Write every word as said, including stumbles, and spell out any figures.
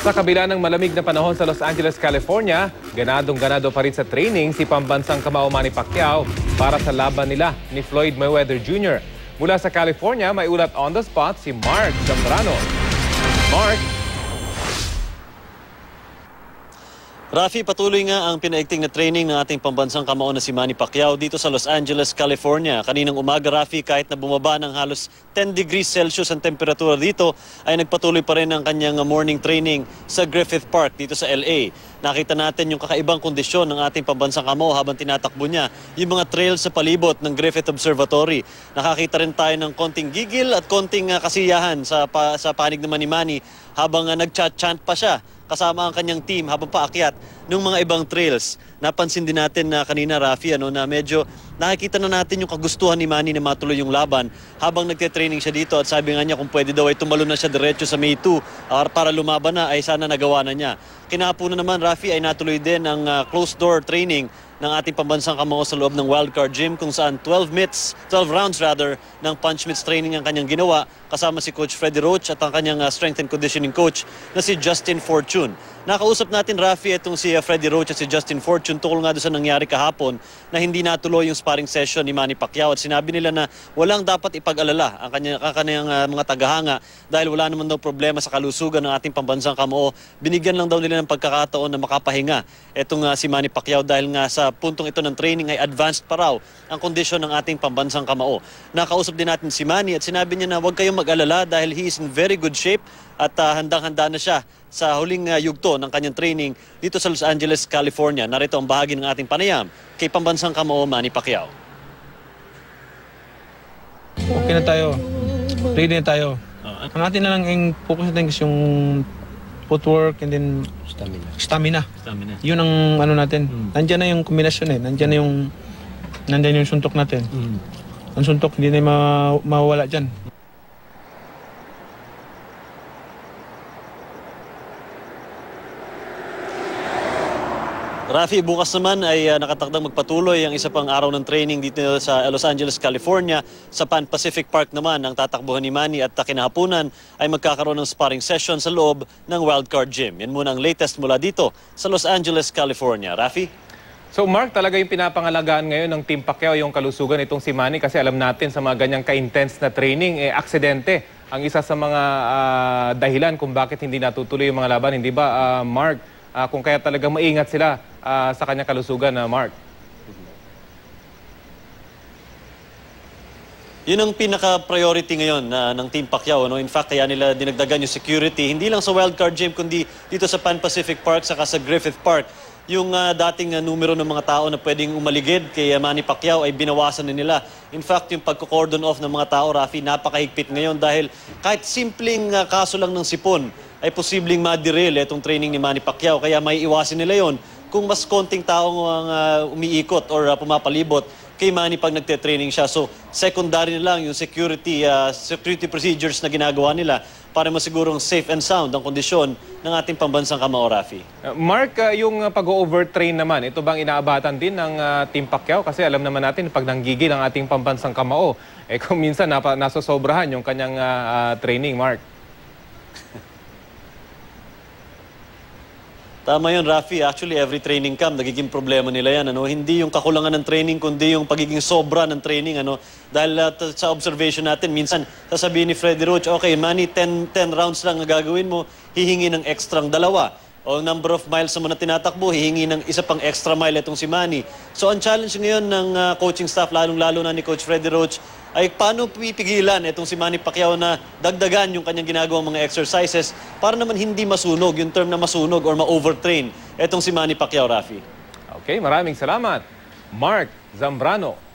Sa kabila ng malamig na panahon sa Los Angeles, California, ganadong-ganado pa rin sa training si pambansang kamao Manny Pacquiao para sa laban nila ni Floyd Mayweather Junior Mula sa California, may ulat on the spot si Mark Zambrano. Mark? Rafi, patuloy nga ang pinaigting na training ng ating pambansang kamao na si Manny Pacquiao dito sa Los Angeles, California. Kaninang umaga, Rafi, kahit na bumaba ng halos ten degrees Celsius ang temperatura dito, ay nagpatuloy pa rin ang kanyang morning training sa Griffith Park dito sa L A. Nakita natin yung kakaibang kondisyon ng ating pambansang kamao habang tinatakbo niya yung mga trails sa palibot ng Griffith Observatory. Nakakita rin tayo ng konting gigil at konting uh, kasiyahan sa, pa, sa panig naman ni Manny habang uh, nag-chant pa siya kasama ang kanyang team habang paakyat ng mga ibang trails. Napansin din natin na kanina, Rafi, ano, na medyo nakikita na natin yung kagustuhan ni Manny na matuloy yung laban habang nagte-training siya dito at sabi nga niya kung pwede daw ay tumalo na siya diretso sa May two uh, para lumaban na ay sana nagawa na niya. Kinahaponan naman, Rafi, ay natuloy din ang uh, closed-door training ng ating pambansang kamao sa loob ng Wildcard Gym kung saan twelve mitts, twelve rounds rather, ng punch mitts training ang kanyang ginawa kasama si Coach Freddie Roach at ang kanyang uh, strength and conditioning coach na si Justin Fortune. Nakausap natin, Rafi, itong si uh, Freddie Roach at si Justin Fortune tungkol nga doon sa nangyari kahapon na hindi natuloy yung sparring session ni Manny Pacquiao at sinabi nila na walang dapat ipag-alala ang kanyang, ang kanyang uh, mga tagahanga dahil wala naman daw problema sa kalusugan ng ating pambansang kamao. Binigyan lang daw nila ng pagkakataon na makapahinga itong uh, si Manny Pacquiao dahil nga sa puntong ito ng training ay advanced pa raw ang kondisyon ng ating pambansang kamao. Nakausap din natin si Manny at sinabi niya na huwag kayong mag-alala dahil he is in very good shape at uh, handang-handa na siya sa huling uh, yugto ng kanyang training dito sa Los Angeles, California. Narito ang bahagi ng ating panayam kay pambansang kamao Manny Pacquiao. Okay na tayo. Ready na tayo. Uh, ang atin na lang yung focus natin is yung footwork and then Stamina. Stamina. Stamina. Yun ang ano natin. Mm. Nandiyan na yung kombinasyon eh. Nandiyan na yung nandiyan yung suntok natin. Mm. Ang suntok hindi na ma mawawala dyan. Rafi, bukas naman ay uh, nakatakdang magpatuloy ang isa pang araw ng training dito sa Los Angeles, California. Sa Pan Pacific Park naman ang tatakbuhan ni Manny at kinahaponan ay magkakaroon ng sparring session sa loob ng Wildcard Gym. Yan muna ang latest mula dito sa Los Angeles, California. Rafi? So Mark, talaga yung pinapangalagaan ngayon ng Team Pacquiao yung kalusugan itong si Manny kasi alam natin sa mga ganyang ka-intense na training, eh, aksidente ang isa sa mga uh, dahilan kung bakit hindi natutuloy yung mga laban. Hindi ba, uh, Mark? Uh, kung kaya talaga maingat sila uh, sa kanyang kalusugan, uh, Mark? Yun ang pinaka-priority ngayon na ng Team Pacquiao. No? In fact, kaya nila dinagdagan yung security. Hindi lang sa Wildcard Gym, kundi dito sa Pan Pacific Park, saka sa Griffith Park. Yung uh, dating uh, numero ng mga tao na pwedeng umaligid kay uh, Manny Pacquiao ay binawasan na nila. In fact, yung pagko-cordon off ng mga tao, Rafi, napakahigpit ngayon dahil kahit simpleng uh, kaso lang ng sipon, ay posibleng ma-derail itong training ni Manny Pacquiao. Kaya may iwasin nila yon kung mas konting tao ang uh, umiikot or uh, pumapalibot kay Manny pag nagte-training siya. So, secondary na lang yung security, uh, security procedures na ginagawa nila para masigurong safe and sound ang kondisyon ng ating pambansang kamao, Rafi. Uh, Mark, uh, yung uh, pag-overtrain naman, ito bang inaabatan din ng uh, Team Pacquiao? Kasi alam naman natin, pag nanggigil ang ating pambansang kamao, eh kung minsan napa, nasosobrahan yung kanyang uh, uh, training, Mark. Tama yun, Rafi. Actually, every training camp, nagiging problema nila yan. Ano? Hindi yung kakulangan ng training, kundi yung pagiging sobra ng training. Ano? Dahil uh, sa observation natin, minsan sasabihin ni Freddie Roach, okay, Manny, ten rounds lang ang gagawin mo, hihingi ng extrang dalawa. O number of miles naman na tinatakbo, hihingi ng isa pang extra mile itong si Manny. So ang challenge ngayon ng uh, coaching staff, lalong-lalo na ni Coach Freddie Roach, ay paano pipigilan itong si Manny Pacquiao na dagdagan yung kanyang ginagawang mga exercises para naman hindi masunog, yung term na masunog or ma-overtrain itong si Manny Pacquiao, Rafi. Okay, maraming salamat, Mark Zambrano.